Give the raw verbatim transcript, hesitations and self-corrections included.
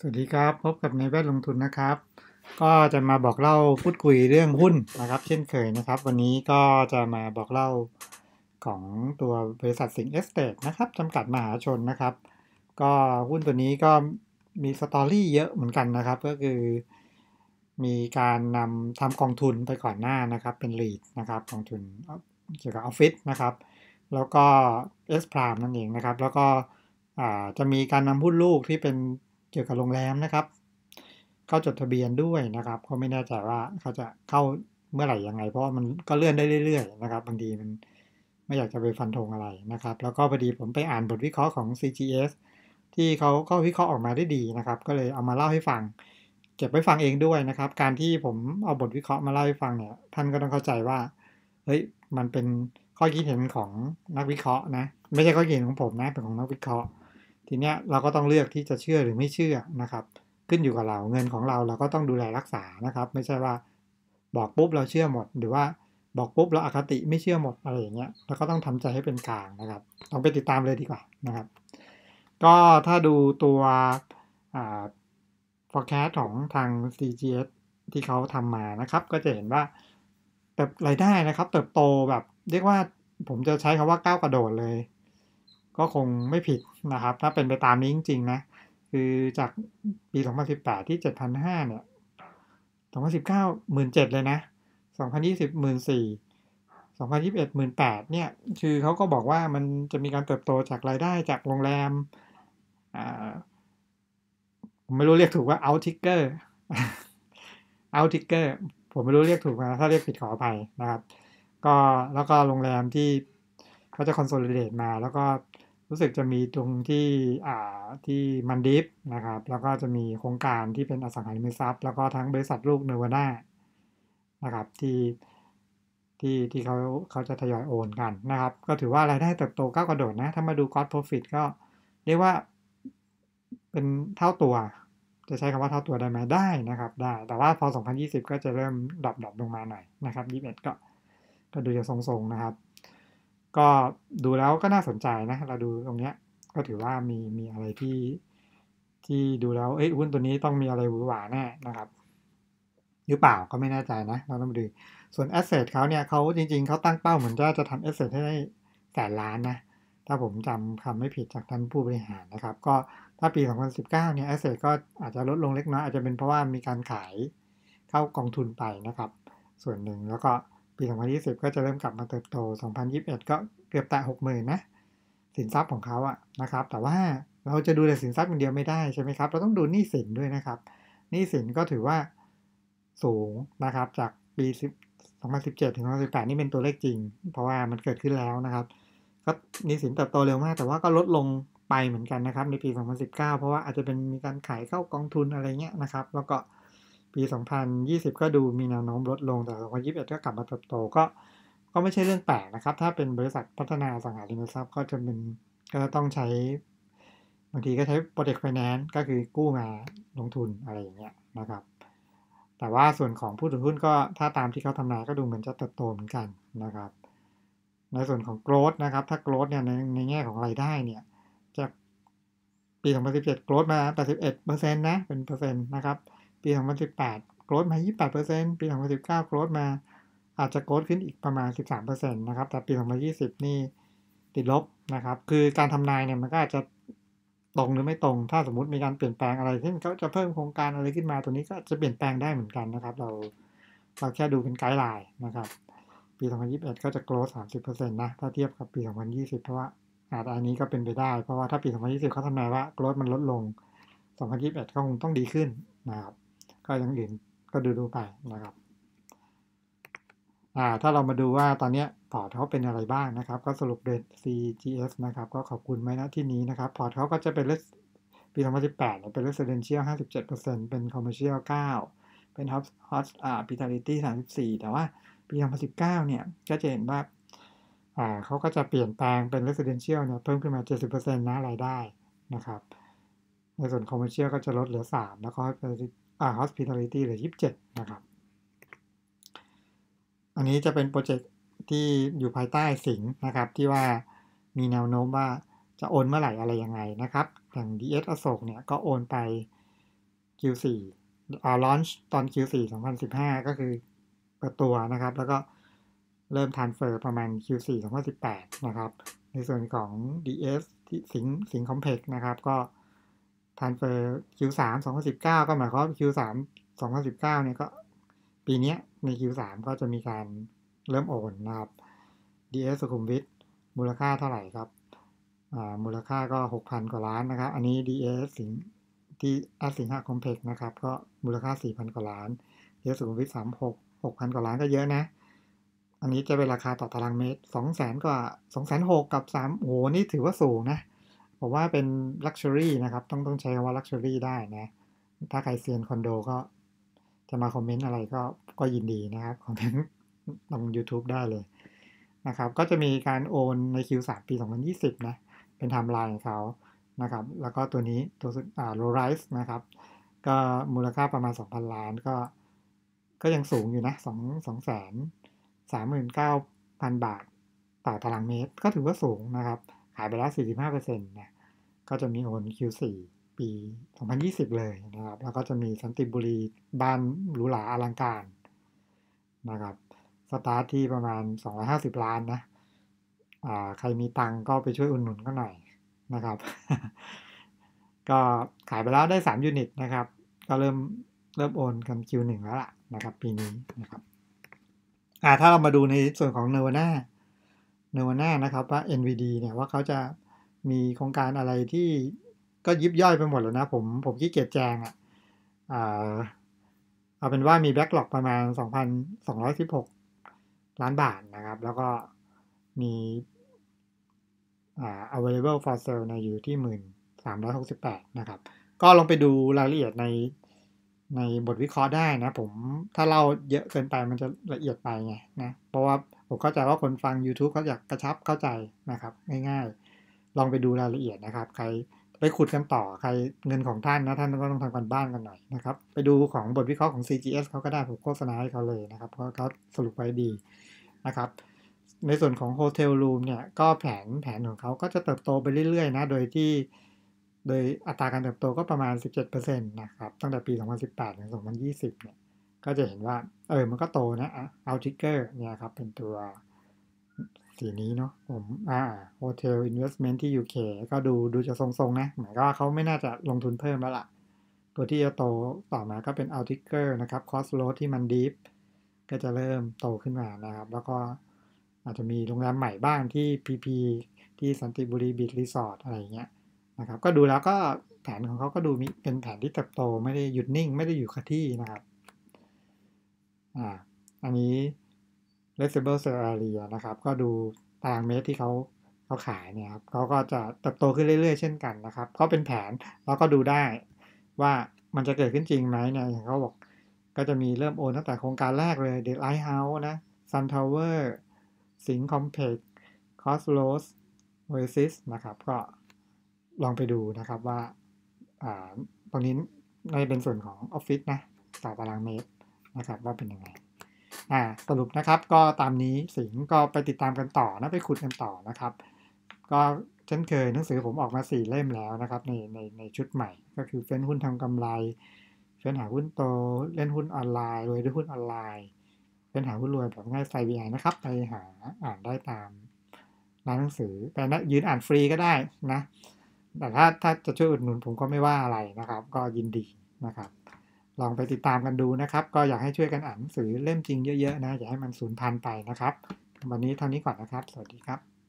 สวัสดีครับพบกับในแวดลงทุนนะครับก็จะมาบอกเล่าพูดคุยเรื่องหุ้นนะครับเช่นเคยนะครับวันนี้ก็จะมาบอกเล่าของตัวบริษัทสิงห์เอสเตทนะครับจำกัดมหาชนนะครับก็หุ้นตัวนี้ก็มีสตอรี่เยอะเหมือนกันนะครับก็คือมีการนำทำกองทุนไปก่อนหน้านะครับเป็น ลีด นะครับกองทุนเกี่ยวกับออฟฟิศนะครับแล้วก็ เอส พราม นั่นเองนะครับแล้วก็จะมีการนำหุ้นลูกที่เป็นเกี่ยวกับโรงแรมนะครับเข้าจดทะเบียนด้วยนะครับก็ไม่แน่ใจว่าเขาจะเข้าเมื่อไหร่ยังไงเพราะมันก็เลื่อนได้เรื่อยๆนะครับบางทีมันไม่อยากจะไปฟันธงอะไรนะครับแล้วก็พอดีผมไปอ่านบทวิเคราะห์ของ ซี จี เอส ที่เขาก็วิเคราะห์ออกมาได้ดีนะครับก็เลยเอามาเล่าให้ฟังเก็บไว้ฟังเองด้วยนะครับการที่ผมเอาบทวิเคราะห์มาเล่าให้ฟังเนี่ยท่านก็ต้องเข้าใจว่าเฮ้ยมันเป็นข้อคิดเห็นของนักวิเคราะห์นะไม่ใช่ข้อคิดเห็นของผมนะเป็นของนักวิเคราะห์ทีเนี้ยเราก็ต้องเลือกที่จะเชื่อหรือไม่เชื่อนะครับขึ้นอยู่กับเราเงินของเราเราก็ต้องดูแลรักษานะครับไม่ใช่ว่าบอกปุ๊บเราเชื่อหมดหรือว่าบอกปุ๊บเราอคติไม่เชื่อหมดอะไรอย่างเงี้ยเราก็ต้องทำใจให้เป็นกลางนะครับลองไปติดตามเลยดีกว่านะครับก็ถ้าดูตัวอ่า forecast ของทาง ซี จี เอส ที่เขาทำมานะครับก็จะเห็นว่าเติบรายได้นะครับเติบโตแบบเรียกว่าผมจะใช้คำว่าก้าวกระโดดเลยก็คงไม่ผิดนะครับถ้าเป็นไปตามนี้จริงๆนะคือจากปีสองพันสิบแปดที่เจ็ดพันห้าร้อยเนี่ยสองพันสิบเก้า หนึ่งหมื่นเจ็ดพันเลยนะสองพันยี่สิบ หนึ่งหมื่นสี่พัน สองพันยี่สิบเอ็ด หนึ่งหมื่นแปดพันเนี่ยคือเขาก็บอกว่ามันจะมีการเติบโตจากรายได้จากโรงแรมอ่า ผมไม่รู้เรียกถูกว่า out ticker out ticker ผมไม่รู้เรียกถูกไหมถ้าเรียกผิดขออภัยนะครับก็แล้วก็โรงแรมที่เขาจะ consolidate มาแล้วก็รู้สึกจะมีตรงที่อ่าที่มันดิฟนะครับแล้วก็จะมีโครงการที่เป็นอสังหาริมทรัพย์แล้วก็ทั้งบริษัทลูกเนวาน่านะครับที่ที่ที่เขาเขาจะทยอยโอนกันนะครับก็ถือว่ารายได้เติบโตก้าวกระโดดนะถ้ามาดู gross profit ก็เรียกว่าเป็นเท่าตัว จะใช้คำว่าเท่าตัวได้ไหมได้นะครับได้แต่ว่าพอสองพันยี่สิบก็จะเริ่มดรอปดรอปลงมาหน่อยนะครับยี่สิบเอ็ดก็ก็ดูจะทรงๆนะครับก็ดูแล้วก็น่าสนใจนะเราดูตรงเนี้ยก็ถือว่ามีมีอะไรที่ที่ดูแล้วเอ้ยหุ้นตัวนี้ต้องมีอะไรหวือหวาแน่นะครับหรือเปล่าก็ไม่แน่ใจนะเราต้องมาดูส่วนแอสเซทเขาเนี่ยเขาจริงๆเขาตั้งเป้าเหมือนจะจะทำแอสเซทให้ได้แสนล้านนะถ้าผมจำคำไม่ผิดจากท่านผู้บริหารนะครับก็ ถ้าปี สองพันสิบเก้า เนี่ย Asset ก็อาจจะลดลงเล็กน้อยอาจจะเป็นเพราะว่ามีการขายเข้ากองทุนไปนะครับส่วนหนึ่งแล้วก็ปี สองพันยี่สิบ ก็จะเริ่มกลับมาเติบโต สองพันยี่สิบเอ็ด ก็เกือบแตะ หกหมื่น นะสินทรัพย์ของเขาอะนะครับแต่ว่าเราจะดูแต่สินทรัพย์อย่างเดียวไม่ได้ใช่ไหมครับเราต้องดูหนี้สินด้วยนะครับหนี้สินก็ถือว่าสูงนะครับจากปีสองพันสิบเจ็ดถึงสองพันสิบแปดนี่เป็นตัวเลขจริงเพราะว่ามันเกิดขึ้นแล้วนะครับ ก็หนี้สินเติบโตเร็วมากแต่ว่าก็ลดลงไปเหมือนกันนะครับในปี สองพันสิบเก้า เพราะว่าอาจจะเป็นมีการขายเข้ากองทุนอะไรเงี้ยนะครับแล้วก็ปี สองพันยี่สิบ ก็ดูมีแนวโน้มลดลงแต่ สองพันยี่สิบเอ็ด ก็กลับมาเติบโตก็ก็ไม่ใช่เรื่องแปลกนะครับถ้าเป็นบริษัทพัฒนาอสังหาริมทรัพย์ก็จะเป็นก็ต้องใช้บางทีก็ใช้ Project Finance ก็คือกู้มาลงทุนอะไรอย่างเงี้ยนะครับแต่ว่าส่วนของผู้ถือหุ้นก็ถ้าตามที่เขาทำนายก็ดูเหมือนจะเติบโตเหมือนกันนะครับ ในส่วนของ growth นะครับถ้า growth เนี่ยในในแง่ของรายได้เนี่ยจากปี สองพันสิบเจ็ด growth มา แปดสิบเอ็ดเปอร์เซ็นต์ นะเป็นเปอร์เซ็นต์นะครับปี สองพันสิบแปด growth มา ยี่สิบแปดเปอร์เซ็นต์ ปี สองพันสิบเก้า growth มาอาจจะ growth ขึ้นอีกประมาณ สิบสามเปอร์เซ็นต์ นะครับแต่ปี สองพันยี่สิบ นี่ติดลบนะครับคือการทำนายเนี่ยมันก็อาจจะตรงหรือไม่ตรงถ้าสมมุติมีการเปลี่ยนแปลงอะไรเช่นเขาจะเพิ่มโครงการอะไรขึ้นมาตัวนี้ก็จะเปลี่ยนแปลงได้เหมือนกันนะครับเราเราแค่ดูเป็นไกด์ไลน์นะครับ ปี สองพันยี่สิบเอ็ด ก็จะ growth สามสิบเปอร์เซ็นต์ นะถ้าเทียบกับปี สองพันยี่สิบ เพราะว่าอาจอันนี้ก็เป็นไปได้เพราะว่าถ้าปี สองพันยี่สิบ เขาทำนายว่า growth มันลดลง สองพันยี่สิบเอ็ด ก็คงต้องดีขึ้นนะครับก็ยังอื่นก็ดูดูไปนะครับอ่าถ้าเรามาดูว่าตอนนี้พอร์ตเขาเป็นอะไรบ้างนะครับก็สรุปเดน ซี จี เอส นะครับก็ขอบคุณไว้ณที่นี้นะครับพอร์ตเขาก็จะเป็นปี สองพันสิบแปดเนี่ยเป็น residential ห้าสิบเจ็ดเปอร์เซ็นต์ เป็น commercial เก้าเป็น hospitality สามสิบสี่แต่ว่าปี สองพันสิบเก้า เนี่ยก็จะเห็นว่าอ่าเขาก็จะเปลี่ยนแปลงเป็น residential เนี่ยเพิ่มขึ้นมา เจ็ดสิบเปอร์เซ็นต์ นะรายได้นะครับในส่วน commercial ก็จะลดเหลือสามแล้วก็อ่า hospitality เหลือยี่สิบเจ็ดนะครับอันนี้จะเป็นโปรเจกต์ที่อยู่ภายใต้สิงห์นะครับที่ว่ามีแนวโน้มว่าจะโอนเมื่อไหร่อะไรยังไงนะครับอย่าง ดี เอส อโศกเนี่ยก็โอนไปคิว โฟร์ อ่า launch ตอน คิว โฟร์ สองพันสิบห้า ก็คือเปิดตัวนะครับแล้วก็เริ่ม transfer ประมาณ คิว โฟร์ สองพันสิบแปดนะครับในส่วนของ ดี เอส ที่สิงสิงคอมเพล็กซ์นะครับก็ transfer คิว โฟร์ สองพันสิบเก้า ก็หมายความว่า คิว โฟร์ สองพันสิบเก้า เนี่ยก็ปีนี้ใน คิว โฟร์ ก็จะมีการเริ่มโอนนะครับ ดี เอส สุขุมวิทมูลค่าเท่าไหร่ครับมูลค่าก็ หกพัน กว่าล้านนะครับอันนี้ ดี เอส สิงที่อาสิงหะคอมเพล็กซ์นะครับก็มูลค่า สี่พัน กว่าล้าน ดี เอส สุขุมวิทสามสิบหก หกพัน กว่าล้านก็เยอะนะอันนี้จะเป็นราคาต่อตารางเมตร สองแสน กว่า สองแสนหก กับ3โอ้โหนี่ถือว่าสูงนะผมว่าเป็น luxury นะครับต้องต้องใช้คำว่า luxury ได้นะถ้าใครเซียนคอนโดก็จะมาคอมเมนต์อะไรก็ก็ยินดีนะครับคอมเมนต์ตรง YouTube ได้เลยนะครับก็จะมีการโอนใน คิว โฟร์ ปี สองพันยี่สิบนะเป็นไทม์ไลน์ของเขานะครับแล้วก็ตัวนี้ตัวอ่า low rise นะครับก็มูลค่าประมาณ สองพัน ล้านก็ก็ยังสูงอยู่นะ2 2แสนสามหมื่นเก้าพัน บาทต่อตารางเมตรก็ถือว่าสูงนะครับขายไปแล้ว สี่สิบห้าเปอร์เซ็นต์ นะก็จะมีโอน คิว โฟร์ ปี สองพันยี่สิบ เลยนะครับแล้วก็จะมีสันติบุรีบ้านหรูหราอลังการนะครับสตาร์ทที่ประมาณสองร้อยห้าสิบล้านนะอ่าใครมีตังก็ไปช่วยอุดหนุนก็หน่อยนะครับ ก็ขายไปแล้วได้สามยูนิตนะครับก็เริ่มเริ่มโอนกัน คิว วัน แล้วล่ะนะครับปีนี้นะครับอ่าถ้าเรามาดูในส่วนของ Nirvana Nirvana นะครับว่า เอ็น วี ดี เนี่ยว่าเขาจะมีโครงการอะไรที่ก็ยิบย่อยไปหมดแล้วนะผมผมขี้เกียจแจงอ่ะอ่าเอาเป็นว่ามีแบ็กหลอกประมาณ สองพันสองร้อยสิบหก ล้านบาทนะครับแล้วก็มีอ่า available for sale ในอยู่ที่ หนึ่งพันสามร้อยหกสิบแปด นะครับก็ลองไปดูรายละเอียดในในบทวิเคราะห์ได้นะผมถ้าเล่าเยอะเกินไปมันจะละเอียดไปไงนะเพราะว่าผมเข้าใจว่าคนฟัง YouTube เขาอยากกระชับเข้าใจนะครับง่ายๆลองไปดูรายละเอียดนะครับใครไปขุดกันต่อใครเงินของท่านนะท่านก็ต้องทำกันบ้านกันหน่อยนะครับไปดูของบทวิเคราะห์ของ ซี จี เอส เขาก็ได้ผมโฆษณาให้เขาเลยนะครับเพราะเขาสรุปไว้ดีนะครับในส่วนของ Hotel Room เนี่ยก็แผนแผนของเขาก็จะเติบโตไปเรื่อยๆนะโดยที่โดยอัตราการเติบโตก็ประมาณ สิบเจ็ดเปอร์เซ็นต์ นะครับตั้งแต่ปี สองพันสิบแปด ถึง สองพันยี่สิบ เนี่ยก็จะเห็นว่าเออมันก็โตนะอ่ะ Outrigger เนี่ยครับเป็นตัวสีนี้เนาะผมอ่า Hotel Investment ที่ ยู เค ก็ดูดูจะทรงๆนะหมายก็ว่าเขาไม่น่าจะลงทุนเพิ่มแล้วล่ะตัวที่จะโตต่อมาก็เป็น Outrigger นะครับ Crossroads ที่มันดีฟก็จะเริ่มโตขึ้นมานะครับแล้วก็อาจจะมีโรงแรมใหม่บ้างที่ พี พี ที่สันติบุรีบีชรีสอร์ทอะไรเงี้ยนะครับก็ดูแล้วก็แผนของเขาก็ดูมีเป็นแผนที่เติบโตไม่ได้หยุดนิ่งไม่ได้อยู่กับที่นะครับอ่าอันนี้ Leasable Sale Area นะครับก็ดูตารางเมตรที่เขาเขาขายเนี่ยครับเขาก็จะเติบโตขึ้นเรื่อยๆเช่นกันนะครับก็เป็นแผนแล้วก็ดูได้ว่ามันจะเกิดขึ้นจริงไหมเนี่ยอย่างเขาบอกก็จะมีเริ่มโอนตั้งแต่โครงการแรกเลย The Lighthouse นะ Sun Tower สิงห์ Complex Crossroads Oasis นะครับก็ลองไปดูนะครับว่าอ่าตรงนี้ในเป็นส่วนของออฟฟิศนะต่อตารางเมตรนะครับว่าเป็นยังไงอ่าสรุปนะครับก็ตามนี้สิงห์ก็ไปติดตามกันต่อนะไปขุดกันต่อนะครับก็เช่นเคยหนังสือผมออกมาสี่เล่มแล้วนะครับในในในชุดใหม่ก็คือเฟ้นหุ้นทำกำไรเฟ้นหาหุ้นโตเล่นหุ้นออนไลน์รวยด้วยหุ้นออนไลน์เฟ้นหาหุ้นรวยแบบง่ายสไตล์ วี ไอ นะครับไปหาอ่านได้ตามร้านหนังสือแต่นะยืนอ่านฟรีก็ได้นะแต่ถ้าถ้าจะช่วยอุดหนุนผมก็ไม่ว่าอะไรนะครับก็ยินดีนะครับลองไปติดตามกันดูนะครับก็อยากให้ช่วยกันอ่านหนังสือเล่มจริงเยอะๆนะอย่าให้มันสูญพันธุ์ไปนะครับวันนี้เท่านี้ก่อนนะครับสวัสดีครับ